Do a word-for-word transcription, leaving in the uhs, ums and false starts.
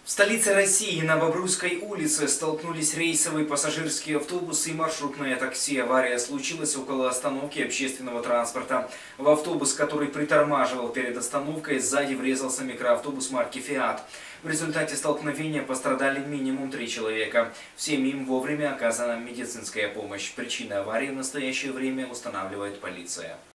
В столице России на Бобруйской улице столкнулись рейсовый пассажирский автобус и маршрутное такси. Авария случилась около остановки общественного транспорта. В автобус, который притормаживал перед остановкой, сзади врезался микроавтобус марки «Фиат». В результате столкновения пострадали минимум три человека. Всем им вовремя оказана медицинская помощь. Причины аварии в настоящее время устанавливает полиция.